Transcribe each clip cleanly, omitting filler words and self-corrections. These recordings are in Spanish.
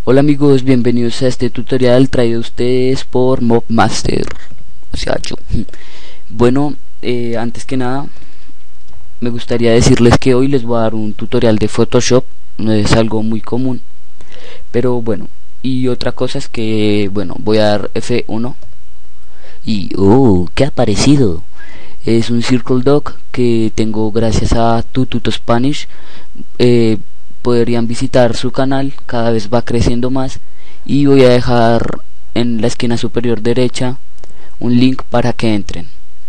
Hola amigos, bienvenidos a este tutorial traído a ustedes por Mobmaster, o sea yo. Bueno, antes que nada me gustaría decirles que hoy les voy a dar un tutorial de Photoshop. No es algo muy común, pero bueno. Y otra cosa es que, bueno, voy a dar F1 y ¿qué ha aparecido? Es un Circle Dog que tengo gracias a Tututo Spanish. Podrían visitar su canal, cada vez va creciendo más, y voy a dejar en la esquina superior derecha un link para que entren.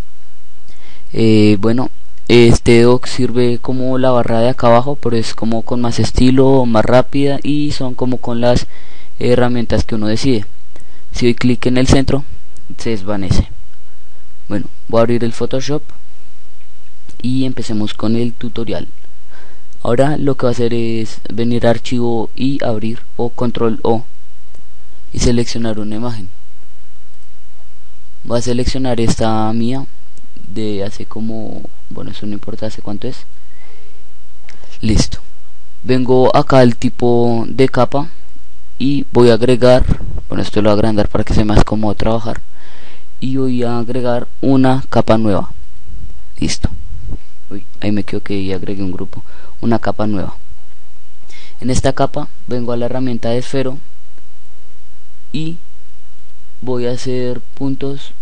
Bueno, este doc sirve como la barra de acá abajo, pero es como con más estilo, más rápida, y son como con las herramientas que uno decide. Si doy clic en el centro se desvanece. Bueno, voy a abrir el Photoshop y empecemos con el tutorial. Ahora lo que va a hacer es venir a archivo y abrir, o control O, y seleccionar una imagen. Voy a seleccionar esta mía de hace como, bueno, eso no importa hace cuánto es. Listo. Vengo acá al tipo de capa y voy a agregar, bueno, esto lo voy a agrandar para que sea más cómodo trabajar, y voy a agregar una capa nueva. Listo. Uy, ahí me equivoqué y agregué un grupo. Una capa nueva. En esta capa vengo a la herramienta de esfero y voy a hacer puntos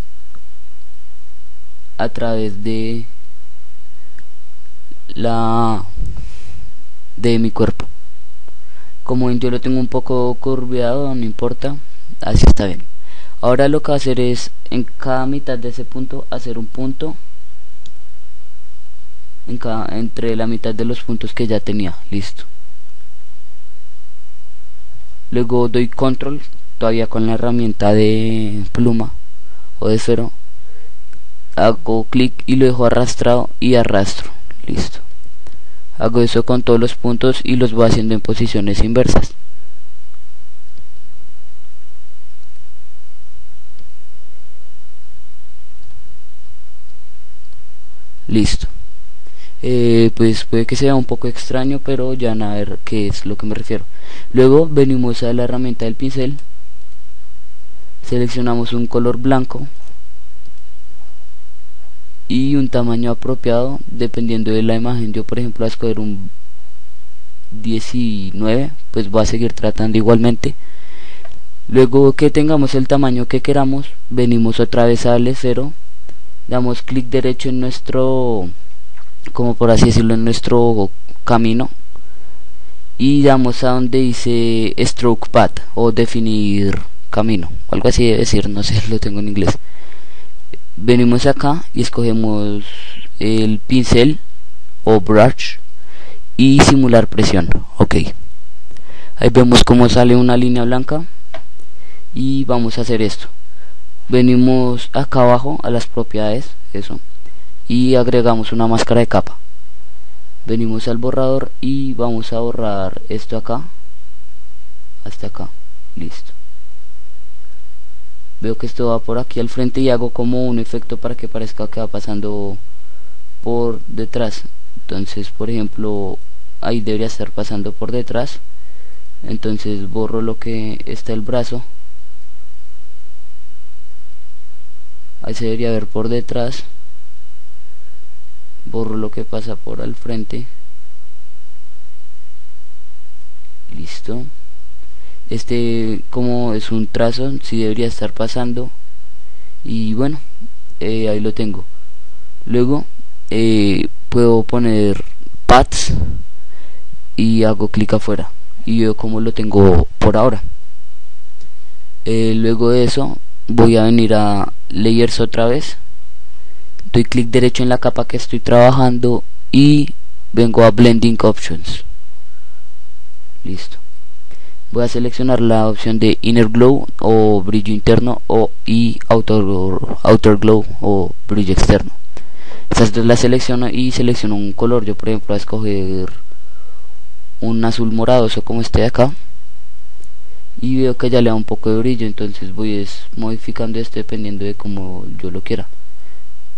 a través de mi cuerpo. Como yo lo tengo un poco curveado, no importa, así está bien. Ahora lo que voy a hacer es en cada mitad de ese punto hacer un punto entre la mitad de los puntos que ya tenía. Listo. Luego doy control, todavía con la herramienta de pluma o de esfero, hago clic y lo dejo arrastrado y arrastro. Listo. Hago eso con todos los puntos y los voy haciendo en posiciones inversas. Listo. Pues puede que sea un poco extraño, pero ya van a ver qué es lo que me refiero. Luego venimos a la herramienta del pincel, seleccionamos un color blanco y un tamaño apropiado dependiendo de la imagen. Yo por ejemplo voy a escoger un 19, pues voy a seguir tratando igualmente. Luego que tengamos el tamaño que queramos, venimos otra vez al esfero, damos clic derecho en nuestro, como por así decirlo, en nuestro camino, y damos a donde dice Stroke Path o definir camino, algo así debe decir, no sé, lo tengo en inglés. Venimos acá y escogemos el pincel o brush y simular presión. Ok, ahí vemos cómo sale una línea blanca y vamos a hacer esto. Venimos acá abajo a las propiedades, eso, y agregamos una máscara de capa. Venimos al borrador y vamos a borrar esto acá hasta acá. Listo. Veo que esto va por aquí al frente y hago como un efecto para que parezca que va pasando por detrás. Entonces por ejemplo ahí debería estar pasando por detrás. Entonces borro lo que está el brazo, ahí se debería ver por detrás. Borro lo que pasa por al frente. Listo. Este, como es un trazo, sí debería estar pasando. Y bueno, ahí lo tengo. Luego puedo poner paths y hago clic afuera y veo como lo tengo por ahora. Luego de eso voy a venir a layers otra vez, doy clic derecho en la capa que estoy trabajando y vengo a blending options. Listo. Voy a seleccionar la opción de inner glow o brillo interno y outer glow o brillo externo. Estas dos las selecciono y selecciono un color. Yo por ejemplo voy a escoger un azul moradoso como este de acá y veo que ya le da un poco de brillo, entonces voy modificando esto dependiendo de cómo yo lo quiera.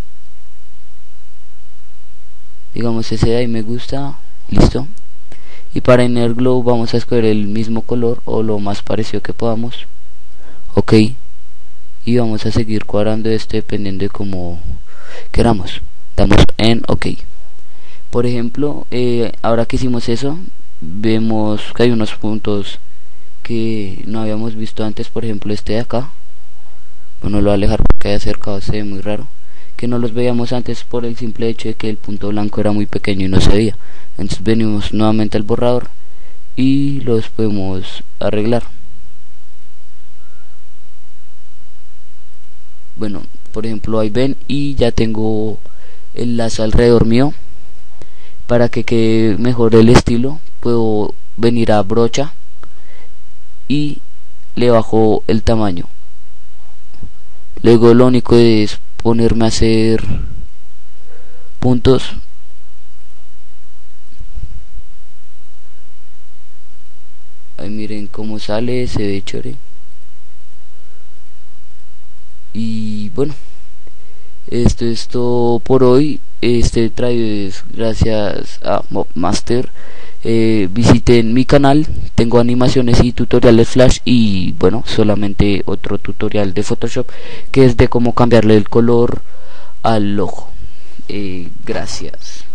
Digamos ese de ahí me gusta. Listo. y para Inner Glow vamos a escoger el mismo color o lo más parecido que podamos. Ok, y vamos a seguir cuadrando dependiendo de cómo queramos. Damos en OK. Por ejemplo, ahora que hicimos eso, vemos que hay unos puntos que no habíamos visto antes. Por ejemplo, este de acá, bueno, lo voy a alejar porque de acercado se ve muy raro, que no los veíamos antes por el simple hecho de que el punto blanco era muy pequeño y no se veía. Entonces venimos nuevamente al borrador y los podemos arreglar. Bueno, por ejemplo, ahí ven, y ya tengo el lazo alrededor mío. Para que quede mejor el estilo, puedo venir a brocha y le bajo el tamaño. Luego lo único es ponerme a hacer puntos. Ahí miren cómo sale, se ve chévere. Y bueno, esto es todo por hoy. Este traído es gracias a Mobmaster. Visiten mi canal, tengo animaciones y tutoriales Flash, y bueno, solamente otro tutorial de Photoshop que es de cómo cambiarle el color al logo. Gracias.